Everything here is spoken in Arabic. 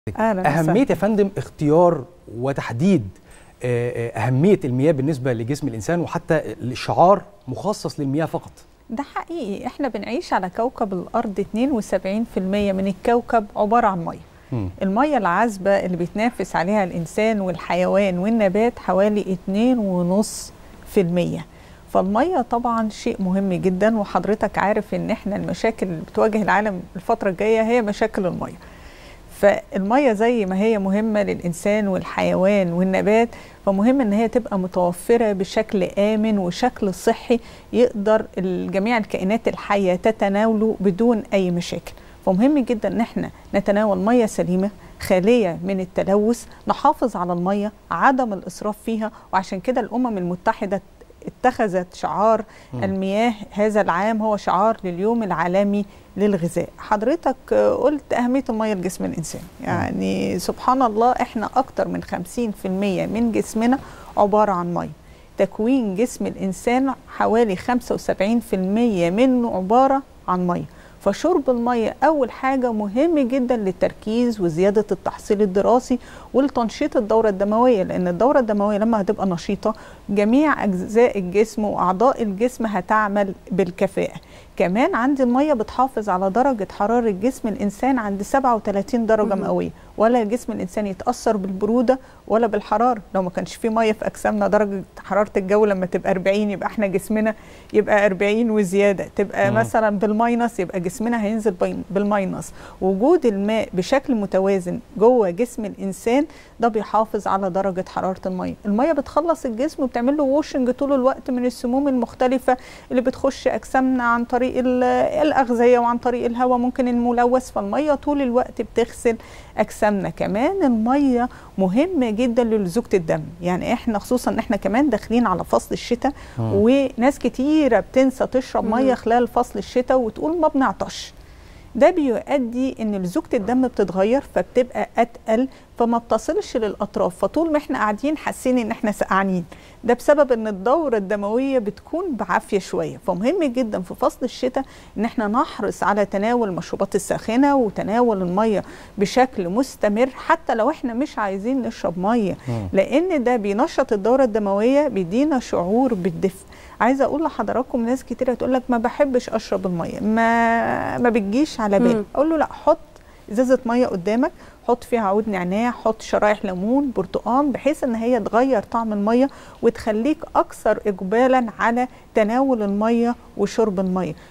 أهمية يا فندم اختيار وتحديد أهمية المياه بالنسبة لجسم الإنسان، وحتى الشعار مخصص للمياه فقط. ده حقيقي، احنا بنعيش على كوكب الأرض 72% من الكوكب عبارة عن مية. المية العذبة اللي بيتنافس عليها الإنسان والحيوان والنبات حوالي 2.5%. فالمية طبعا شيء مهم جدا، وحضرتك عارف ان احنا المشاكل اللي بتواجه العالم الفترة الجاية هي مشاكل المية. فالمية زي ما هي مهمة للإنسان والحيوان والنبات، فمهم ان هي تبقى متوفرة بشكل آمن وشكل صحي يقدر جميع الكائنات الحية تتناوله بدون أي مشاكل. فمهم جدا ان احنا نتناول مية سليمة خالية من التلوث، نحافظ على المية، عدم الإسراف فيها. وعشان كده الأمم المتحدة اتخذت شعار المياه هذا العام هو شعار لليوم العالمي للغذاء. حضرتك قلت أهمية المياه لجسم الإنسان، يعني سبحان الله احنا أكتر من 50% من جسمنا عبارة عن مياه. تكوين جسم الإنسان حوالي 75% منه عبارة عن مياه. فشرب المية أول حاجة مهم جدا للتركيز وزيادة التحصيل الدراسي ولتنشيط الدورة الدموية، لأن الدورة الدموية لما هتبقى نشيطة جميع أجزاء الجسم وأعضاء الجسم هتعمل بالكفاءة. كمان عند المية بتحافظ على درجة حرارة جسم الإنسان عند 37 درجة مئوية، ولا جسم الإنسان يتأثر بالبرودة ولا بالحرارة. لو ما كانش فيه مية في أجسامنا درجة حرارة الجو لما تبقى 40 يبقى احنا جسمنا يبقى 40 وزيادة، تبقى مثلا بالماينس يبقى جسمنا هينزل بالماينس. وجود الماء بشكل متوازن جوه جسم الإنسان ده بيحافظ على درجة حرارة المية. المية بتخلص الجسم وبتعمل له ووشنج طول الوقت من السموم المختلفة اللي بتخش أجسامنا عن طريق الأغذية وعن طريق الهواء ممكن الملوث. فالمية طول الوقت بتغسل أجسامنا. كمان المية مهمة جدا للزوجة الدم، يعني احنا خصوصا احنا كمان داخلين على فصل الشتاء وناس كتيرة بتنسى تشرب مية خلال فصل الشتاء وتقول ما بنعطش. ده بيؤدي ان لزوجة الدم بتتغير فبتبقى اتقل فما بتصلش للاطراف، فطول ما احنا قاعدين حاسين ان احنا سقعانين. ده بسبب ان الدورة الدموية بتكون بعافية شوية. فمهم جدا في فصل الشتاء ان احنا نحرص على تناول المشروبات الساخنة وتناول المية بشكل مستمر حتى لو احنا مش عايزين نشرب مية، لان ده بينشط الدورة الدموية بيدينا شعور بالدفء. عايزه اقول لحضراتكم ناس كتير هتقول لك ما بحبش اشرب الميه، ما بتجيش على بالي. اقول له لا، حط ازازه ميه قدامك، حط فيها عود نعناع، حط شرايح ليمون، برتقان، بحيث ان هي تغير طعم الميه وتخليك اكثر اقبالا على تناول الميه وشرب الميه.